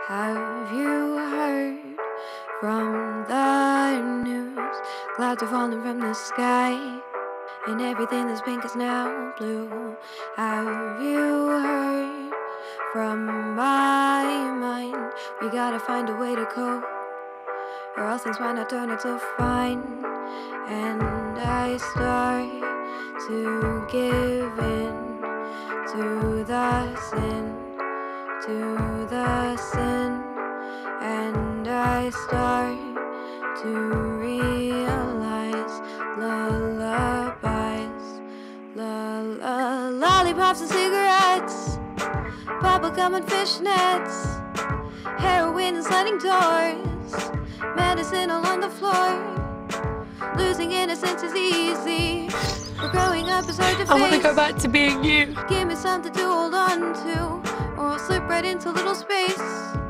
Have you heard from the news? Clouds are falling from the sky, and everything that's pink is now blue. Have you heard from my mind? We gotta find a way to cope, or else things might not turn out so fine. And I start to give in to the sin, and I start to realize lullabies, lollipops and cigarettes, bubblegum and fishnets, heroin and sliding doors, medicine all on the floor. Losing innocence is easy, but growing up is hard to face. I want to go back to being you. Give me something to hold on to, or I'll slip right into little space.